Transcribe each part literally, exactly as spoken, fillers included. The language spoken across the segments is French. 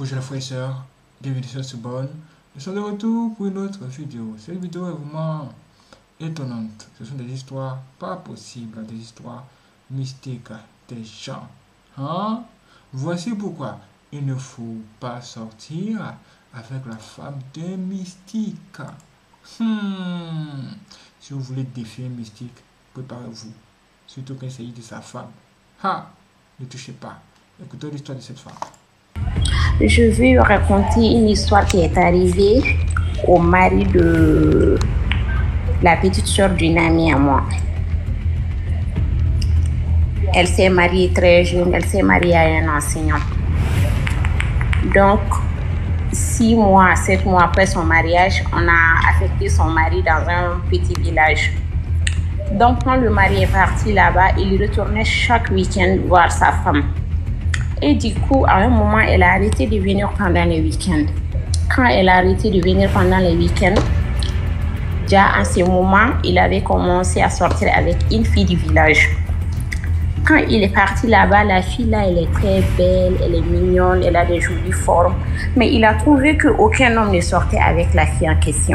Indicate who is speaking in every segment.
Speaker 1: Bonjour les frères et sœurs, bienvenue sur ce bon. Nous sommes de retour pour une autre vidéo. Cette vidéo est vraiment étonnante. Ce sont des histoires pas possibles, des histoires mystiques des gens. Hein? Voici pourquoi il ne faut pas sortir avec la femme d'un mystique. Hmm. Si vous voulez défier un mystique, préparez-vous. Surtout quand il s'agit de sa femme. Ha! Ne touchez pas. Écoutez l'histoire de cette femme.
Speaker 2: Je vais raconter une histoire qui est arrivée au mari de la petite soeur d'une amie à moi. Elle s'est mariée très jeune, elle s'est mariée à un enseignant. Donc, six mois, sept mois après son mariage, on a affecté son mari dans un petit village. Donc, quand le mari est parti là-bas, il retournait chaque week-end voir sa femme. Et du coup, à un moment, elle a arrêté de venir pendant les week-ends. Quand elle a arrêté de venir pendant les week-ends, déjà à ce moment, il avait commencé à sortir avec une fille du village. Quand il est parti là-bas, la fille là, elle est très belle, elle est mignonne, elle a des jolies formes. Mais il a trouvé qu'aucun homme ne sortait avec la fille en question.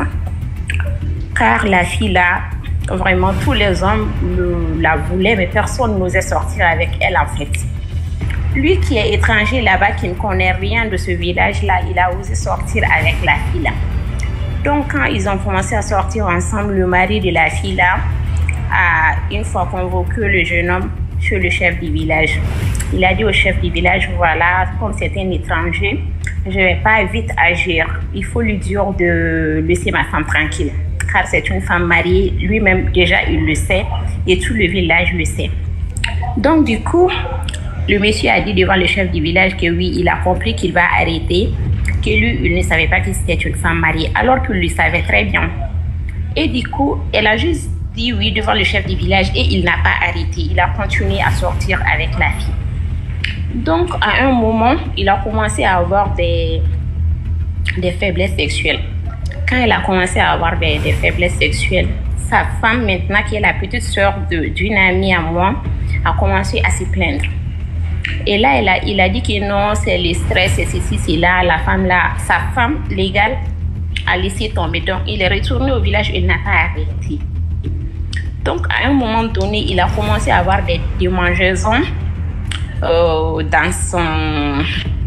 Speaker 2: Car la fille là, vraiment, tous les hommes le, la voulaient, mais personne n'osait sortir avec elle en fait. Lui qui est étranger là-bas, qui ne connaît rien de ce village-là, il a osé sortir avec la fille-là. Donc, quand ils ont commencé à sortir ensemble, le mari de la fille-là a une fois convoqué le jeune homme chez le chef du village. Il a dit au chef du village, voilà, comme c'est un étranger, je ne vais pas vite agir. Il faut lui dire de laisser ma femme tranquille. Car c'est une femme mariée, lui-même déjà il le sait et tout le village le sait. Donc, du coup, le monsieur a dit devant le chef du village que oui, il a compris qu'il va arrêter, que lui, il ne savait pas que c'était une femme mariée, alors qu'il le savait très bien. Et du coup, elle a juste dit oui devant le chef du village et il n'a pas arrêté. Il a continué à sortir avec la fille. Donc, à un moment, il a commencé à avoir des, des faiblesses sexuelles. Quand elle a commencé à avoir des, des faiblesses sexuelles, sa femme, maintenant, qui est la petite soeur d'une amie à moi, a commencé à se plaindre. Et là, elle a, il a dit que non, c'est le stress, c'est ceci, c'est là, la femme là, sa femme légale a laissé tomber. Donc, il est retourné au village, il n'a pas arrêté. Donc, à un moment donné, il a commencé à avoir des démangeaisons euh, dans son...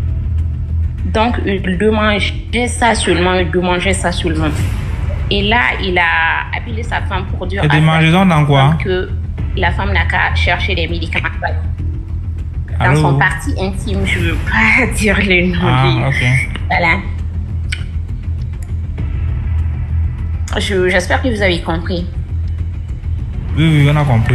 Speaker 2: Donc, il demangeait ça seulement, il demangeait ça seulement. Et là, il a appelé sa femme pour dire...
Speaker 3: Des démangeaisons dans quoi?
Speaker 2: Que la femme n'a qu'à chercher des médicaments. Dans
Speaker 3: Allô?
Speaker 2: son partie intime, je ne veux pas dire le nom.
Speaker 3: Ah, ok.
Speaker 2: Voilà. Je, j'espère que vous avez compris.
Speaker 3: Oui, oui, on a compris.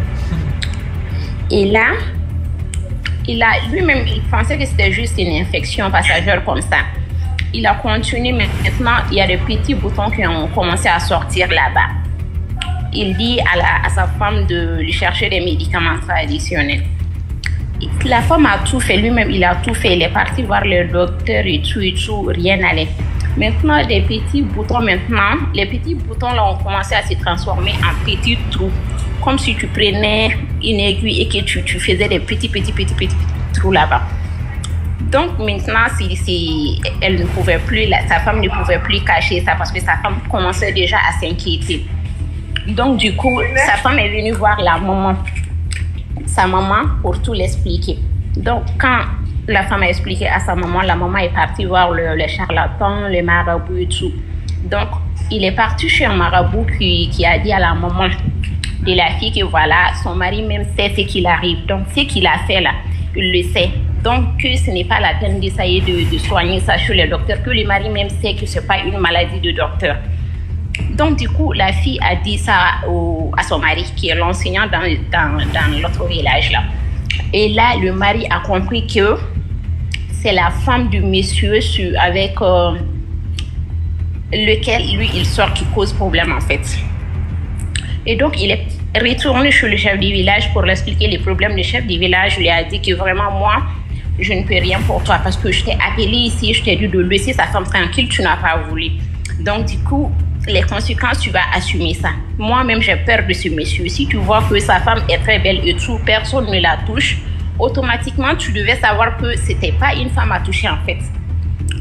Speaker 2: Et là, il a, lui-même, il pensait que c'était juste une infection passagère comme ça. Il a continué, mais maintenant, il y a des petits boutons qui ont commencé à sortir là-bas. Il dit à, la, à sa femme de lui chercher des médicaments traditionnels. La femme a tout fait, lui-même il a tout fait, il est parti voir le docteur et tout et tout, rien n'allait. Maintenant, des petits boutons, maintenant, les petits boutons là ont commencé à se transformer en petits trous. Comme si tu prenais une aiguille et que tu, tu faisais des petits, petits, petits, petits, petits trous là-bas. Donc maintenant, si, si elle ne pouvait plus, la, sa femme ne pouvait plus cacher ça parce que sa femme commençait déjà à s'inquiéter. Donc du coup, sa femme est venue voir la maman. Sa maman pour tout l'expliquer. Donc, quand la femme a expliqué à sa maman, la maman est partie voir le, le charlatan, le marabout et tout. Donc, il est parti chez un marabout qui, qui a dit à la maman de la fille que voilà, son mari même sait ce qu'il arrive. Donc, ce qu'il a fait là, il le sait. Donc, que ce n'est pas la peine d'essayer de, de soigner ça chez le docteur, que le mari même sait que ce n'est pas une maladie de docteur. Donc, du coup, la fille a dit ça au, à son mari, qui est l'enseignant dans, dans, dans l'autre village là. Et là, le mari a compris que c'est la femme du monsieur avec euh, lequel, lui, il sort qui cause problème, en fait. Et donc, il est retourné chez le chef du village pour lui expliquer les problèmes. Le chef du village lui a dit que vraiment, moi, je ne peux rien pour toi parce que je t'ai appelé ici, je t'ai dit de laisser sa femme tranquille, tu n'as pas voulu. Donc, du coup, les conséquences, tu vas assumer ça. Moi-même, j'ai peur de ce monsieur. Si tu vois que sa femme est très belle et tout, personne ne la touche, automatiquement, tu devais savoir que c'était pas une femme à toucher en fait.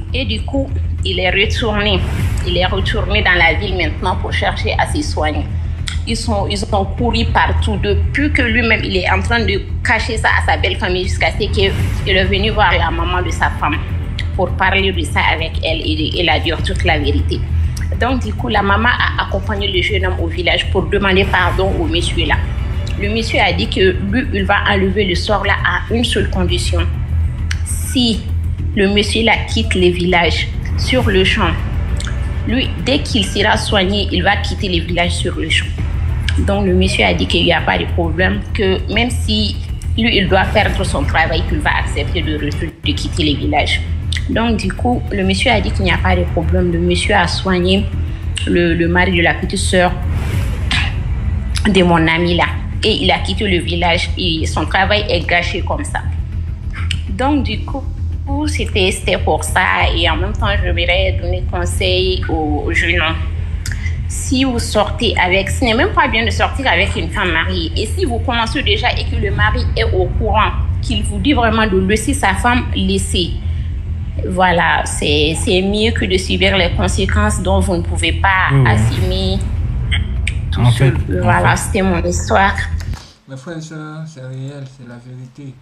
Speaker 2: Et du coup, il est retourné. Il est retourné dans la ville maintenant pour chercher à se soigner. Ils, sont, ils ont couru partout depuis que lui-même, il est en train de cacher ça à sa belle famille jusqu'à ce qu'il est venu voir la maman de sa femme pour parler de ça avec elle et il a dit toute la vérité. Donc, du coup, la maman a accompagné le jeune homme au village pour demander pardon au monsieur là. Le monsieur a dit que lui, il va enlever le sort là à une seule condition. Si le monsieur là quitte le village sur le champ, lui, dès qu'il sera soigné, il va quitter le village sur le champ. Donc, le monsieur a dit qu'il n'y a pas de problème, que même si lui, il doit perdre son travail, qu'il va accepter de, de quitter le village. Donc, du coup, le monsieur a dit qu'il n'y a pas de problème. Le monsieur a soigné le, le mari de la petite sœur de mon ami là. Et il a quitté le village et son travail est gâché comme ça. Donc, du coup, c'était pour ça. Et en même temps, je voudrais donner conseil aux, aux jeunes hommes. Si vous sortez avec, ce n'est même pas bien de sortir avec une femme mariée. Et si vous commencez déjà et que le mari est au courant, qu'il vous dit vraiment de laisser sa femme, laissez. Voilà, c'est mieux que de subir les conséquences dont vous ne pouvez pas mmh. assumer tout
Speaker 3: en
Speaker 2: seul.
Speaker 3: Fait,
Speaker 2: voilà, c'était mon histoire.
Speaker 1: Mes frères et sœurs, c'est réel, c'est la vérité.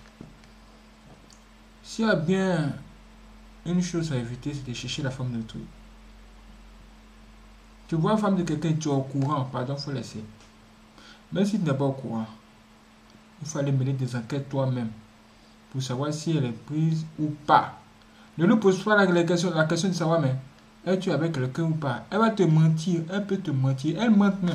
Speaker 1: S'il y a bien une chose à éviter, c'est de chercher la femme d'autrui. Tu vois la femme de quelqu'un, tu es au courant, pardon, il faut laisser. Même si tu n'es pas au courant, il faut aller mener des enquêtes toi-même pour savoir si elle est prise ou pas. Ne lui pose pas la question, la question de savoir, mais es-tu avec quelqu'un ou pas? Elle va te mentir, elle peut te mentir, elle ment même.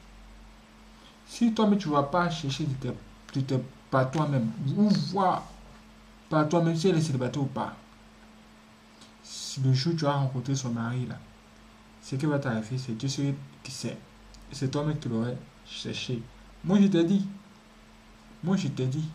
Speaker 1: Si toi-même tu ne vas pas chercher de te, de te, par toi-même, ou voir par toi-même si elle est célibataire ou pas, si le jour où tu vas rencontrer son mari là, ce qui va t'arriver, c'est Dieu seul qui sait. C'est toi-même qui l'aurais cherché. Moi je t'ai dit, moi je t'ai dit,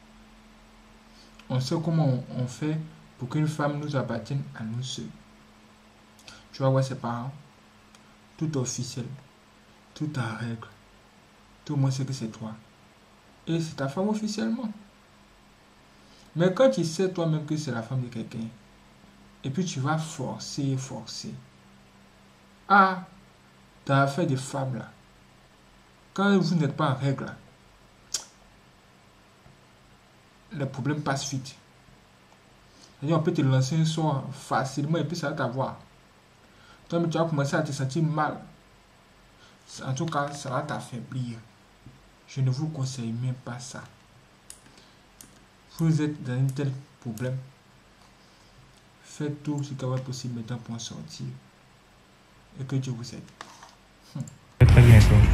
Speaker 1: on sait comment on, on fait pour qu'une femme nous appartienne à nous seuls. Tu vas voir ses parents, tout officiel, tout en règle. Tout le monde sait que c'est toi. Et c'est ta femme officiellement. Mais quand tu sais toi-même que c'est la femme de quelqu'un, et puis tu vas forcer, forcer. Ah, dans l'affaire des femmes là, quand vous n'êtes pas en règle là, le problème passe vite. C'est-à-dire, on peut te lancer un sort facilement et puis ça va t'avoir. Toi, mais tu vas commencer à te sentir mal. En tout cas, ça va t'affaiblir. Je ne vous conseille même pas ça. Vous êtes dans un tel problème. Faites tout ce qui est possible maintenant pour en sortir. Et que Dieu vous aide. Hum.
Speaker 3: Très bien, toi.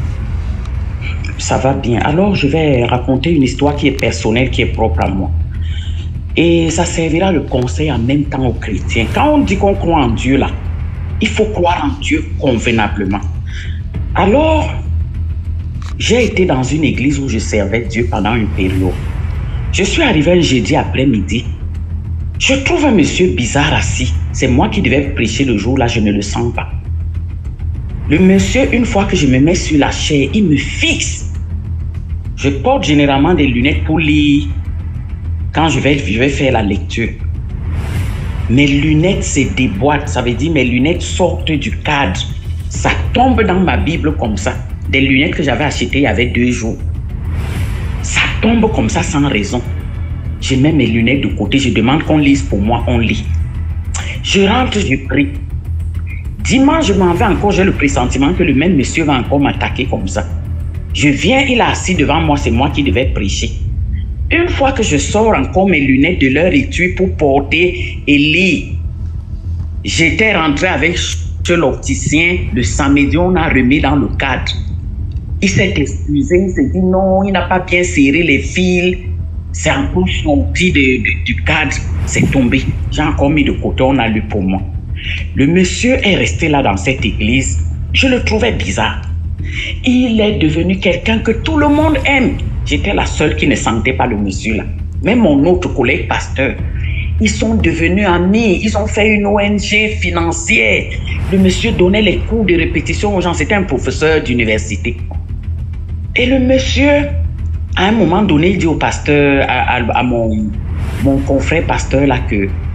Speaker 4: Ça va bien. Alors, je vais raconter une histoire qui est personnelle, qui est propre à moi. Et ça servira de conseil en même temps aux chrétiens. Quand on dit qu'on croit en Dieu, là, il faut croire en Dieu convenablement. Alors, j'ai été dans une église où je servais Dieu pendant une période. Je suis arrivé un jeudi après-midi. Je trouve un monsieur bizarre assis. C'est moi qui devais prêcher le jour-là, je ne le sens pas. Le monsieur, une fois que je me mets sur la chaise, il me fixe. Je porte généralement des lunettes pour lire quand je vais, je vais faire la lecture. Mes lunettes se déboîtent, ça veut dire mes lunettes sortent du cadre. Ça tombe dans ma Bible comme ça. Des lunettes que j'avais achetées il y avait deux jours. Ça tombe comme ça sans raison. Je mets mes lunettes de côté, je demande qu'on lise pour moi, on lit. Je rentre, je prie. Dimanche, je m'en vais encore, j'ai le pressentiment que le même monsieur va encore m'attaquer comme ça. Je viens, il est assis devant moi, c'est moi qui devais prêcher. Une fois que je sors encore mes lunettes de leur étui pour porter et lire, j'étais rentré avec chez l'opticien, le samedi, on a remis dans le cadre. Il s'est excusé, il s'est dit non, il n'a pas bien serré les fils. C'est encore sorti de, de, du cadre, c'est tombé. J'ai encore mis de côté, on a lu pour moi. Le monsieur est resté là dans cette église. Je le trouvais bizarre. Il est devenu quelqu'un que tout le monde aime. J'étais la seule qui ne sentait pas le monsieur là. Même mon autre collègue pasteur. Ils sont devenus amis. Ils ont fait une O N G financière. Le monsieur donnait les cours de répétition aux gens. C'était un professeur d'université. Et le monsieur, à un moment donné, il dit au pasteur, à, à, à mon, mon confrère pasteur là que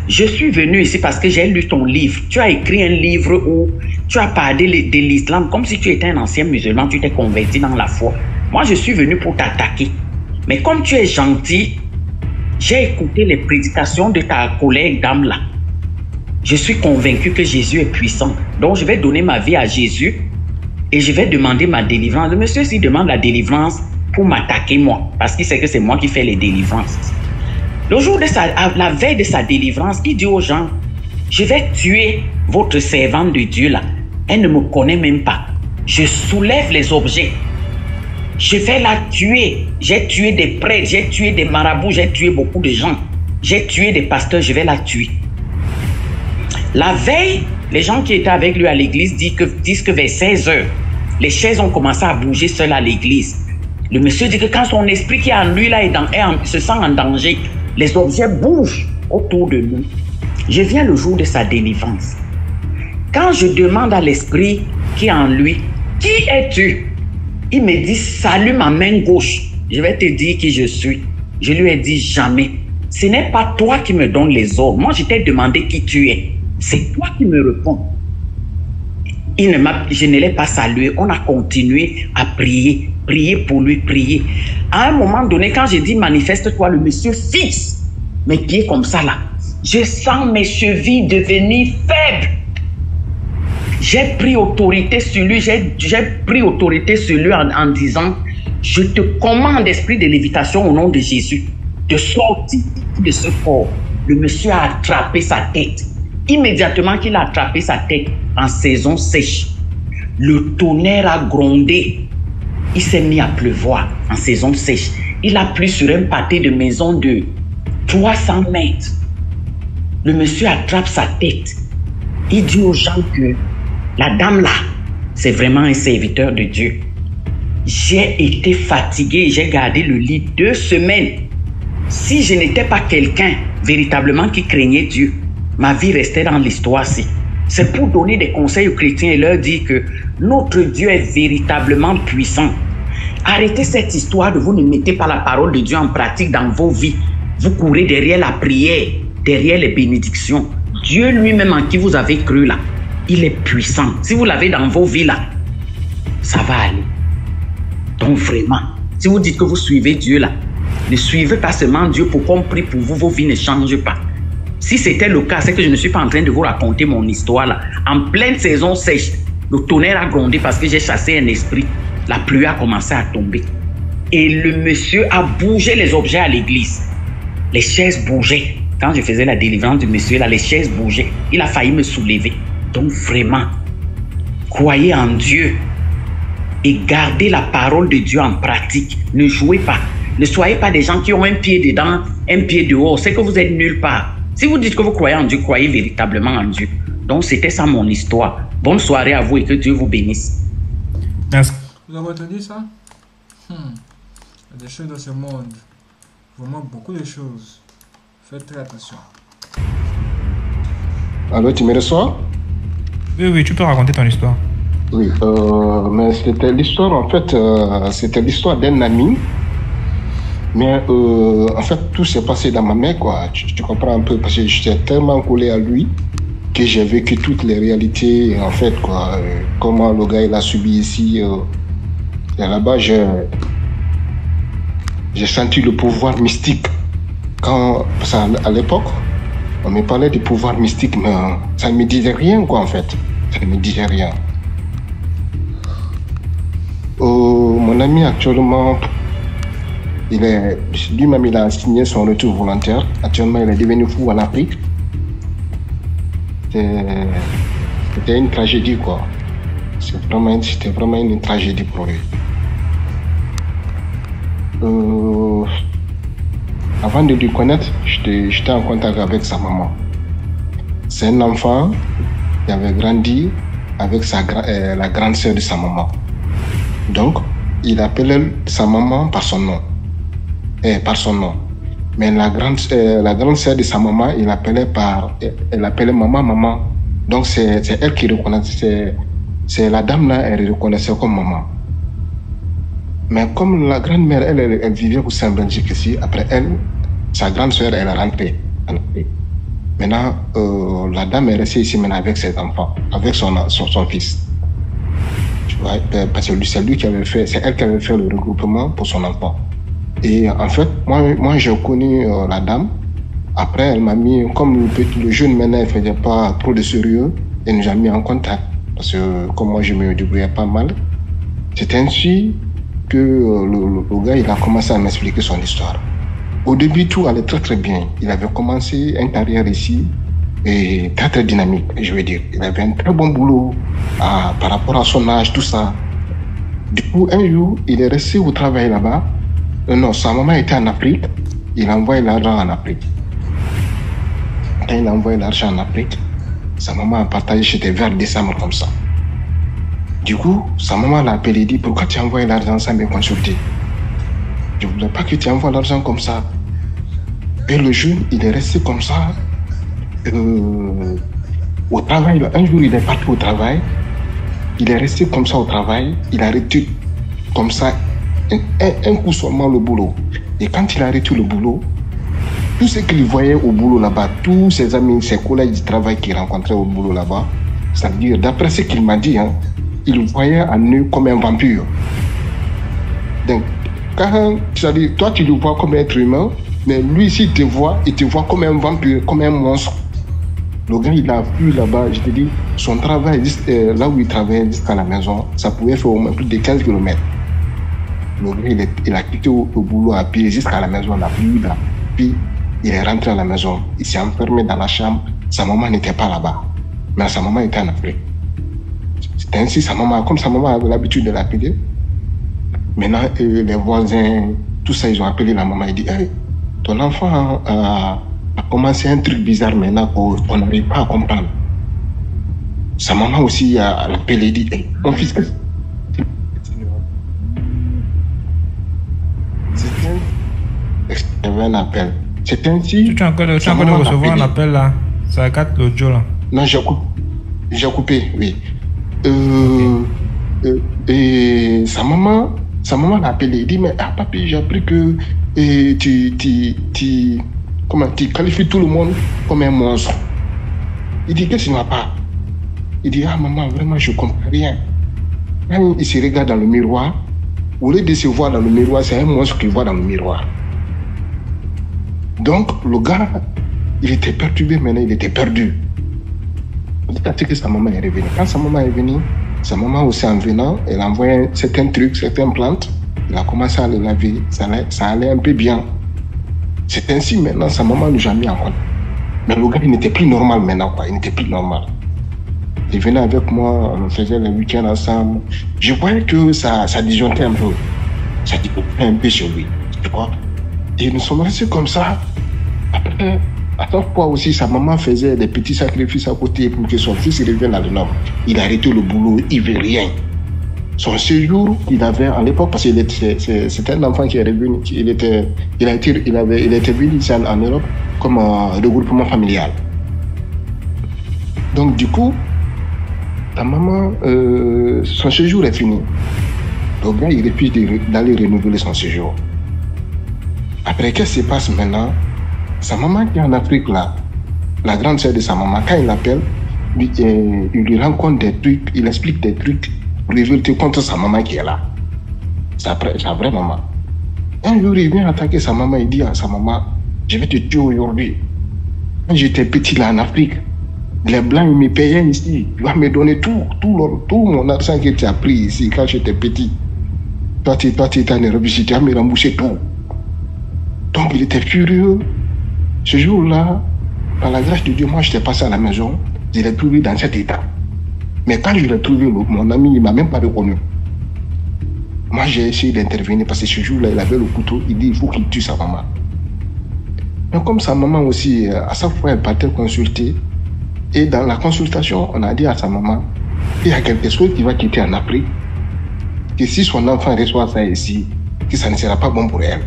Speaker 4: Je suis venu ici parce que j'ai lu ton livre. Tu as écrit un livre où tu as parlé de l'islam comme si tu étais un ancien musulman, tu t'es converti dans la foi. Moi, je suis venu pour t'attaquer. Mais comme tu es gentil, j'ai écouté les prédications de ta collègue dame là. Je suis convaincu que Jésus est puissant. Donc, je vais donner ma vie à Jésus et je vais demander ma délivrance. Le monsieur, s'il demande la délivrance pour m'attaquer moi, parce qu'il sait que c'est moi qui fais les délivrances. Le jour de sa, la veille de sa délivrance, il dit aux gens, je vais tuer votre servante de Dieu là. Elle ne me connaît même pas. Je soulève les objets. Je vais la tuer. J'ai tué des prêtres, j'ai tué des marabouts, j'ai tué beaucoup de gens. J'ai tué des pasteurs, je vais la tuer. La veille, les gens qui étaient avec lui à l'église disent que, disent que vers seize heures, les chaises ont commencé à bouger seules à l'église. Le monsieur dit que quand son esprit qui est en lui là est dans, est en, se sent en danger, les objets bougent autour de nous. Je viens le jour de sa délivrance. Quand je demande à l'esprit qui est en lui, qui es-tu? Il me dit, salut ma main gauche. Je vais te dire qui je suis. Je lui ai dit, jamais. Ce n'est pas toi qui me donnes les ordres. Moi, je t'ai demandé qui tu es. C'est toi qui me réponds. Il ne m'a, je ne l'ai pas salué. On a continué à prier. Prier pour lui, prier. À un moment donné, quand j'ai dit manifeste-toi, le monsieur fixe mes pieds comme ça là. Je sens mes chevilles devenir faibles. J'ai pris autorité sur lui, j'ai pris autorité sur lui en, en disant, je te commande, esprit de lévitation au nom de Jésus, de sortir de ce corps. Le monsieur a attrapé sa tête. Immédiatement qu'il a attrapé sa tête en saison sèche, le tonnerre a grondé. Il s'est mis à pleuvoir en saison sèche. Il a plu sur un pâté de maison de trois cents mètres. Le monsieur attrape sa tête. Il dit aux gens que la dame là, c'est vraiment un serviteur de Dieu. J'ai été fatigué, j'ai gardé le lit deux semaines. Si je n'étais pas quelqu'un véritablement qui craignait Dieu, ma vie restait dans l'histoire-ci. C'est pour donner des conseils aux chrétiens et leur dire que notre Dieu est véritablement puissant. Arrêtez cette histoire de vous ne mettez pas la parole de Dieu en pratique dans vos vies. Vous courez derrière la prière, derrière les bénédictions. Dieu lui-même en qui vous avez cru là, il est puissant. Si vous l'avez dans vos vies là, ça va aller. Donc vraiment, si vous dites que vous suivez Dieu là, ne suivez pas seulement Dieu pour qu'on prie pour vous, vos vies ne changent pas. Si c'était le cas, c'est que je ne suis pas en train de vous raconter mon histoire là. En pleine saison sèche, le tonnerre a grondé parce que j'ai chassé un esprit. La pluie a commencé à tomber. Et le monsieur a bougé les objets à l'église. Les chaises bougeaient. Quand je faisais la délivrance du monsieur là, les chaises bougeaient. Il a failli me soulever. Donc vraiment, croyez en Dieu et gardez la parole de Dieu en pratique. Ne jouez pas. Ne soyez pas des gens qui ont un pied dedans, un pied dehors. C'est que vous êtes nulle part. Si vous dites que vous croyez en Dieu, croyez véritablement en Dieu. Donc c'était ça mon histoire. Bonne soirée à vous et que Dieu vous bénisse.
Speaker 3: Merci.
Speaker 1: Vous avez entendu ça? hmm. Il y a des choses dans ce monde. Vraiment beaucoup de choses. Faites très attention.
Speaker 5: Allô, tu me reçois?
Speaker 3: Oui, oui, tu peux raconter ton histoire.
Speaker 5: Oui, euh, mais c'était l'histoire, en fait, euh, c'était l'histoire d'un ami. Mais euh, en fait, tout s'est passé dans ma main, quoi. Tu, tu comprends un peu, parce que j'étais tellement collé à lui que j'ai vécu toutes les réalités, en fait, quoi. Euh, comment le gars, il a subi ici. Euh, et là-bas, j'ai, j'ai senti le pouvoir mystique. Quand, parce qu'à à l'époque, on me parlait du pouvoir mystique, mais ça ne me disait rien, quoi, en fait. Ça ne me disait rien. Euh, mon ami, actuellement, il est, lui-même, il a signé son retour volontaire. Actuellement, il est devenu fou en Afrique. C'était, c'était une tragédie, quoi. C'est vraiment, c'était vraiment une tragédie pour lui. Euh, avant de lui connaître, j'étais, j'étais en contact avec sa maman. C'est un enfant qui avait grandi avec sa, euh, la grande sœur de sa maman. Donc, il appelait sa maman par son nom. Eh, par son nom. Mais la grande, euh, la grande sœur de sa maman, il appelait par, elle appelait maman, maman. Donc, c'est, c'est elle qui reconnaissait, c'est la dame là, elle reconnaissait comme maman. Mais comme la grand-mère, elle, elle, elle vivait au Saint-Belgique ici, après elle, sa grande sœur, elle est rentrée. Maintenant, euh, la dame est restée ici maintenant avec ses enfants, avec son, son, son fils. Tu vois, parce que c'est lui qui avait fait, c'est elle qui avait fait le regroupement pour son enfant. Et en fait, moi, moi j'ai connu euh, la dame. Après, elle m'a mis, comme le, petit, le jeune maintenant, il ne faisait pas trop de sérieux, elle nous a mis en contact. Parce que comme moi, je me débrouillais pas mal. C'est ainsi que euh, le, le, le gars, il a commencé à m'expliquer son histoire. Au début, tout allait très très bien. Il avait commencé une carrière ici, et très très dynamique, je veux dire. Il avait un très bon boulot à, par rapport à son âge, tout ça. Du coup, un jour, il est resté au travail là-bas. Euh, non, sa maman était en Afrique. Il a envoyé l'argent en Afrique. Quand il a envoyé l'argent en Afrique, sa maman a partagé, c'était vers décembre comme ça. Du coup, sa maman l'a appelé et dit, pourquoi tu as envoyé l'argent sans me consulter? Je ne voulais pas que tu envoies l'argent comme ça. Et le jeune, il est resté comme ça. Euh, au travail, un jour, il est parti au travail. Il est resté comme ça au travail. Il a arrêté comme ça un, un, un coup seulement le boulot. Et quand il a arrêté le boulot, tout ce qu'il voyait au boulot là-bas, tous ses amis, ses collègues du travail qu'il rencontrait au boulot là-bas, c'est-à-dire, d'après ce qu'il m'a dit, hein, il voyait en eux comme un vampire. Donc, quand, c'est-à-dire, toi, tu le vois comme un être humain, mais lui, s'il te voit, il te voit comme un vampire, comme un monstre. Le gars, il a fui là-bas, je te dis, son travail, euh, là où il travaillait jusqu'à la maison, ça pouvait faire au moins plus de quinze kilomètres. Le gars, il, est, il a quitté au, au boulot à pied jusqu'à la maison, la pluie, là. Puis, il est rentré à la maison, il s'est enfermé dans la chambre. Sa maman n'était pas là-bas, mais sa maman était en Afrique. C'était ainsi, sa maman, comme sa maman avait l'habitude de l'appeler, maintenant, euh, les voisins, tout ça, ils ont appelé la maman. Ils disent, hey, ton enfant a, a commencé un truc bizarre maintenant qu'on n'arrive pas à comprendre. Sa maman aussi a, a appelé et dit, hey, mon fils, c'était un appel. C'est ainsi.
Speaker 3: Tu as encore de, tu as encore de recevoir un appel là. Ça gâte l'audio là.
Speaker 5: Non, j'ai coupé. J'ai coupé, oui. Euh, euh, et sa maman, sa maman l'a appelé. Il dit, mais ah papi, j'ai appris que et, tu, tu, tu, comment, tu qualifies tout le monde comme un monstre. Il dit, qu'est-ce qui ne va pas? Il dit, ah maman, vraiment, je ne comprends rien. Quand il se regarde dans le miroir, au lieu de se voir dans le miroir, c'est un monstre qu'il voit dans le miroir. Donc, le gars, il était perturbé maintenant, il était perdu. C'est que sa maman est revenue. Quand sa maman est venue, sa maman aussi en venant, elle a envoyé certains trucs, certaines plantes. Il a commencé à les laver. Ça allait, ça allait un peu bien. C'est ainsi maintenant, sa maman nous a mis en compte. Mais le gars, il n'était plus normal maintenant, quoi. Il n'était plus normal. Il venait avec moi, on faisait le week-end ensemble. Je voyais que ça, ça disjonctait un peu. Ça disjonctait un peu sur lui. Tu vois? Et nous sommes restés comme ça. Après, à chaque fois aussi, sa maman faisait des petits sacrifices à côté pour que son fils revienne à l'homme. Il a arrêté le boulot, il ne veut rien. Son séjour qu'il avait à l'époque, parce qu'il était, c'était un enfant qui est revenu, il était, il a été, il avait, il était venu ici en, en Europe comme un regroupement familial. Donc du coup, ta maman, euh, son séjour est fini. Donc là, il refuse d'aller renouveler son séjour. Après, qu'est-ce qui se passe maintenant? Sa maman qui est en Afrique, là, la grande sœur de sa maman, quand il l'appelle, il, euh, il lui rencontre des trucs, il explique des trucs pour révolter contre sa maman qui est là. Sa, sa vraie maman. Un jour, il vient attaquer sa maman, il dit à sa maman, je vais te tuer aujourd'hui. Quand j'étais petit là en Afrique, les Blancs, ils me payaient ici. Il va me donner tout, tout, le, tout mon argent que tu as pris ici quand j'étais petit. Toi, tu toi, tu es en Europe, tu vas me rembourser tout. Donc, il était furieux. Ce jour-là, par la grâce de Dieu, moi, j'étais passé à la maison. Je l'ai trouvé dans cet état. Mais quand je l'ai trouvé, mon ami, il ne m'a même pas reconnu. Moi, j'ai essayé d'intervenir parce que ce jour-là, il avait le couteau. Il dit, il faut qu'il tue sa maman. Mais comme sa maman aussi, à chaque fois, elle partait consulter. Et dans la consultation, on a dit à sa maman, il y a quelque chose qui va quitter en Afrique. Que si son enfant reçoit ça ici, que ça ne sera pas bon pour elle.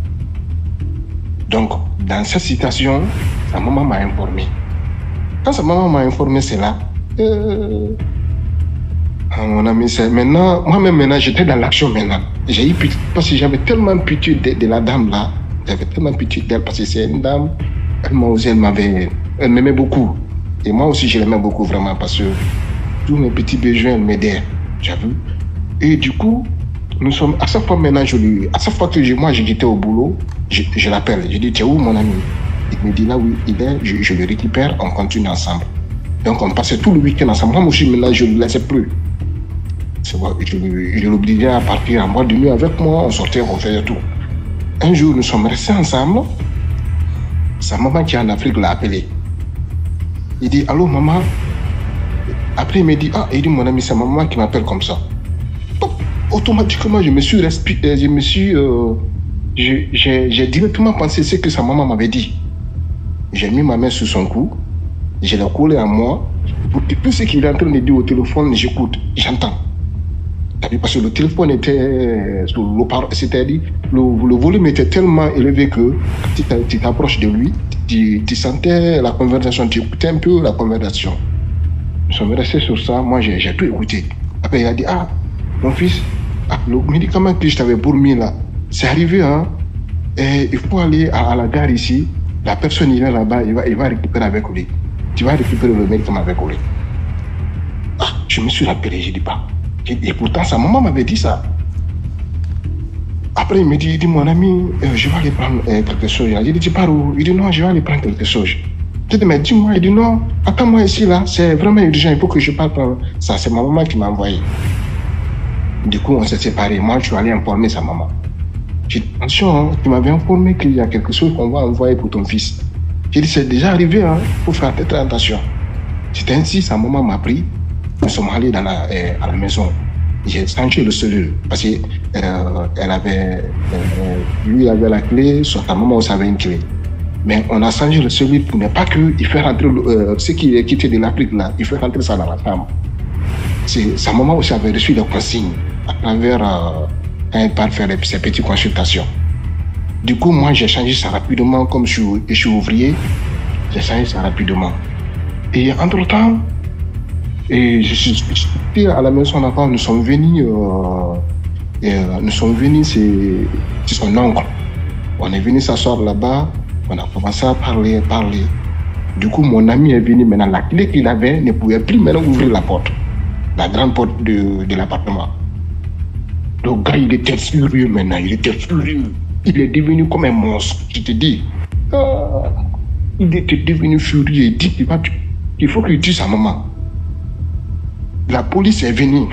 Speaker 5: Donc, dans cette situation, sa maman m'a informé. Quand sa maman m'a informé cela, euh, mon ami, c'est maintenant, moi-même maintenant, j'étais dans l'action maintenant. J'ai eu pitié, parce que j'avais tellement pitié de, de la dame là, j'avais tellement pitié d'elle, parce que c'est une dame, elle m'a osé, elle m'avait, elle m'aimait beaucoup. Et moi aussi, je l'aimais beaucoup, vraiment, parce que tous mes petits besoins, elle m'aidait. Tu as vu? Et du coup, nous sommes, à chaque fois maintenant, je lui, à chaque fois que je, moi, j'étais au boulot, je, je l'appelle. Je dis, tu es où, mon ami? Il me dit, là, oui, il est, je, je le récupère, on continue ensemble. Donc, on passait tout le week-end ensemble. Moi aussi, maintenant, je ne le laissais plus. C'est vrai, je, je l'obligeais à partir en boîte de nuit avec moi, on sortait, on faisait tout. Un jour, nous sommes restés ensemble. Sa maman qui est en Afrique l'a appelé. Il dit, allô, maman? Après, il me dit, ah, il dit, mon ami, c'est ma maman qui m'appelle comme ça. Automatiquement, je me suis respiré, je me suis, euh, j'ai directement pensé ce que sa maman m'avait dit. J'ai mis ma main sur son cou, je l'ai collé à moi, pour que tout ce qu'il est en train de dire au téléphone, j'écoute, j'entends. Parce que le téléphone était, c'est-à-dire, le, le volume était tellement élevé que quand tu t'approches de lui, tu, tu sentais la conversation, tu écoutais un peu la conversation. Nous sommes restés sur ça, moi j'ai tout écouté. Après il a dit, ah, mon fils, ah, le médicament que je t'avais promis là, c'est arrivé, hein, et il faut aller à, à la gare ici, la personne il est là-bas, il va, il va récupérer avec lui. Tu vas récupérer le médicament avec lui. Ah, je me suis rappelé, je dis pas. Et pourtant, sa maman m'avait dit ça. Après, il me dit, il dit mon ami, euh, je vais aller prendre euh, quelque chose. J'ai dit, tu pars où? Il dit, non, je vais aller prendre quelque chose. Je dis, mais dis-moi, il dit, non, attends-moi ici, là, c'est vraiment urgent, il faut que je parte prendre ça. C'est ma maman qui m'a envoyé. Du coup, on s'est séparés. Moi, je suis allé informer sa maman. J'ai dit, attention, hein, tu m'avais informé qu'il y a quelque chose qu'on va envoyer pour ton fils. J'ai dit, c'est déjà arrivé, il hein, faut faire très attention. C'est ainsi, sa maman m'a pris. Nous sommes allés dans la, euh, à la maison. J'ai changé le cellule parce que euh, elle avait, euh, lui avait la clé, soit sa maman aussi avait une clé. Mais on a changé le cellule pour ne pas qu'il fait rentrer euh, ce qui est quitté de l'Afrique là, il fait rentrer ça dans la chambre. Sa maman aussi avait reçu des consignes à travers euh, quand elle part faire ses petites consultations. Du coup, moi j'ai changé ça rapidement comme je, je suis ouvrier, j'ai changé ça rapidement. Et entre-temps, et je suis à la maison d'avant, nous sommes venus, euh, et, euh, nous sommes venus, c'est son oncle. On est venu s'asseoir là-bas, on a commencé à parler, parler. Du coup, mon ami est venu maintenant, la clé qu'il avait ne pouvait plus maintenant ouvrir la porte, la grande porte de, de l'appartement. Le gars, il était furieux maintenant, il était furieux. Il est devenu comme un monstre, je te dis. Ah, il était devenu furieux, il dit qu'il va, il faut qu'il tue sa maman. La police est venue.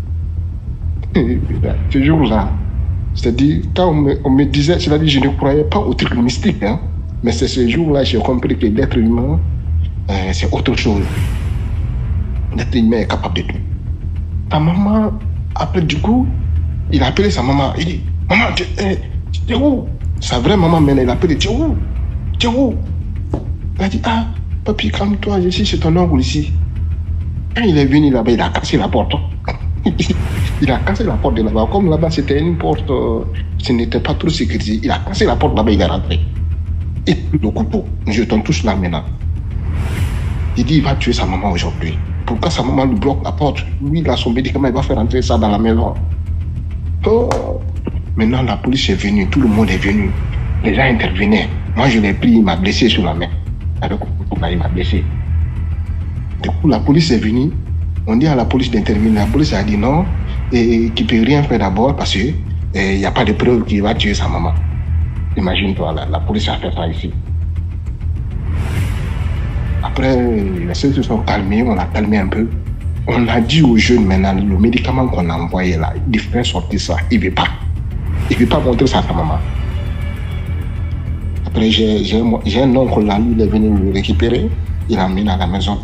Speaker 5: Ce jour-là, c'est-à-dire, quand on me, on me disait, c'est-à-dire, je ne croyais pas au truc mystique, hein, mais c'est ce jour-là, j'ai compris que l'être humain, euh, c'est autre chose. L'être humain est capable de tout. Ta maman, après, du coup, il a appelé sa maman. Il dit, maman, tu es où? Sa vraie maman, maintenant, il a appelé, tu es où? Tu es où? Elle a dit, ah, papi, calme-toi, je suis chez ton oncle ici. Quand il est venu là-bas, il a cassé la porte. Il a cassé la porte de là-bas. Comme là-bas, c'était une porte, euh, ce n'était pas trop sécurisé. Il a cassé la porte là-bas, il est rentré. Et le couteau, nous jetons tous là maintenant. Il dit, il va tuer sa maman aujourd'hui. Pourquoi sa maman lui bloque la porte? Lui, il a son médicament, il va faire rentrer ça dans la maison. Oh. Maintenant, la police est venue, tout le monde est venu. Les gens intervenaient. Moi, je l'ai pris, il m'a blessé sur la main. Avec le couteau là, il m'a blessé. Du coup, la police est venue. On dit à la police d'intervenir. La police a dit non, et qu'il ne peut rien faire d'abord parce qu'il n'y a pas de preuve qu'il va tuer sa maman. Imagine-toi, la, la police a fait ça ici. Après, les choses se sont calmées, on a calmé un peu. On a dit aux jeunes maintenant, le médicament qu'on a envoyé là, il fait sortir ça. Il ne veut pas. Il ne veut pas montrer ça à sa maman. Après, j'ai un oncle là, lui, il est venu le récupérer. Il l'a amené à la maison.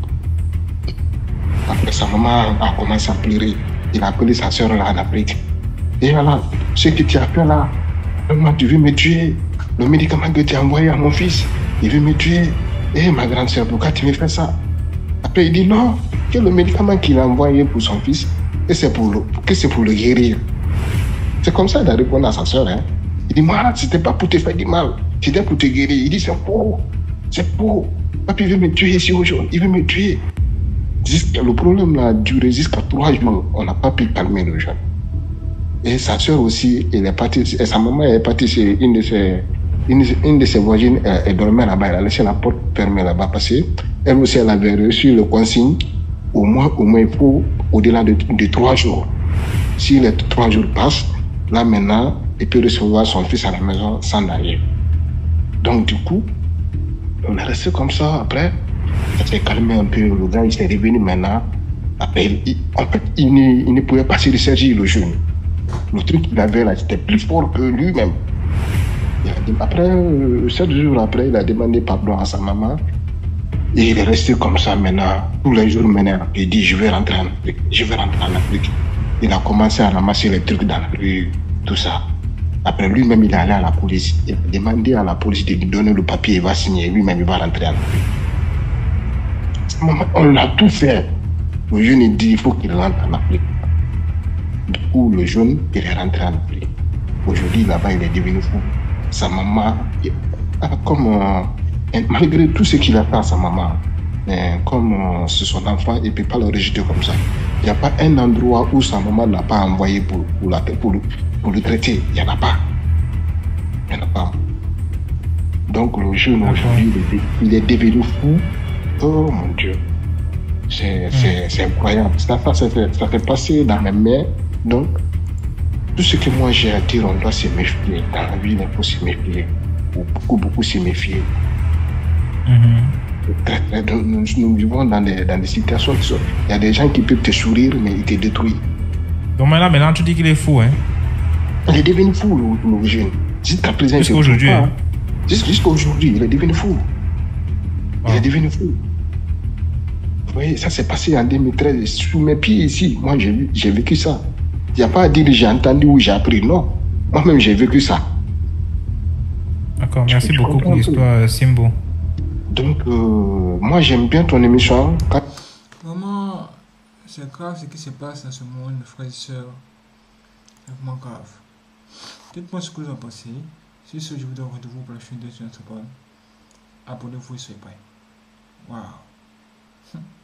Speaker 5: Après, sa maman a commencé à pleurer. Il a appelé sa soeur là en Afrique. Et voilà, ce que tu as fait là, maman, tu veux me tuer. Le médicament que tu as envoyé à mon fils, il veut me tuer. Eh, ma grande soeur, pourquoi tu me fais ça? Après, il dit non, que le médicament qu'il a envoyé pour son fils, que c'est pour, le, pour le guérir. C'est comme ça qu'il a répondu à sa soeur. Hein. Il dit, moi, c'était pas pour te faire du mal, c'était pour te guérir. Il dit, c'est faux, c'est faux. Papi veut me tuer ici aujourd'hui, il veut me tuer. Le problème là a duré jusqu'à trois jours. On n'a pas pu calmer le jeune. Et sa soeur aussi, elle est partie, et sa maman est partie chez une de ses, une, une de ses voisines, elle, elle dormait là-bas, elle a laissé la porte fermée là-bas parce qu'elle aussi, elle avait reçu le consigne, au moins, au moins, il faut au-delà de, de trois jours. Si les trois jours passent, là maintenant, il peut recevoir son fils à la maison sans d'ailleurs. Donc du coup, on est resté comme ça. Après, ça s'est calmé un peu. Le gars, il s'est revenu maintenant. Après, il, en fait, il ne, il ne pouvait pas se ressaisir le jeune. Le truc qu'il avait là, c'était plus fort que lui-même. Après, euh, sept jours après, il a demandé pardon à sa maman. Et il est resté comme ça maintenant. Tous les jours maintenant, il dit je vais rentrer en Afrique. Je vais rentrer en Afrique. Il a commencé à ramasser les trucs dans la rue, tout ça. Après, lui-même, il est allé à la police. Il a demandé à la police de lui donner le papier, il va signer. Lui-même, il va rentrer en Afrique. On a tout fait. Le jeune, il dit il faut qu'il rentre en Afrique. Du coup, le jeune, il est rentré en Afrique. Aujourd'hui, là-bas, il est devenu fou. Sa maman, comme, euh, malgré tout ce qu'il a fait à sa maman, mais comme euh, c'est son enfant, il ne peut pas le rejeter comme ça. Il n'y a pas un endroit où sa maman ne l'a pas envoyé pour, pour, la, pour, le, pour le traiter. Il n'y en a pas. Il n'y en a pas. Donc le jeune aujourd'hui, il est devenu fou. Oh mon Dieu. C'est mmh. incroyable. Ça, ça, ça, fait, ça fait passer dans mes mains. Donc, tout ce que moi j'ai à dire, on doit se méfier. Dans la vie, il faut se méfier. Beaucoup, beaucoup se méfier. Mmh. Nous, nous vivons dans des, dans des situations qui sont... Il y a des gens qui peuvent te sourire, mais ils te détruisent.
Speaker 3: Donc maintenant, maintenant tu dis qu'il est fou, hein?
Speaker 5: Il est devenu fou, le, le jeune. Jusqu'à présent,
Speaker 3: jusqu'à aujourd'hui. Hein?
Speaker 5: Jusqu'à aujourd'hui, il est devenu fou. Il oh. est devenu fou. Vous voyez, ça s'est passé en deux mille treize, sous mes pieds ici. Moi, j'ai vécu ça. Il n'y a pas à dire j'ai entendu ou j'ai appris. Non. Moi-même, j'ai vécu ça.
Speaker 3: D'accord, merci tu beaucoup pour l'histoire, Simbo.
Speaker 5: Donc, euh, moi, j'aime bien ton émission.
Speaker 1: Vraiment, c'est grave ce qui se passe dans ce monde, mes frères et sœurs. C'est vraiment grave. Dites-moi ce que vous en pensez. Si ce, je vous donne rendez-vous pour la chaîne de notre Abonnez-vous et soyez prêts. Waouh.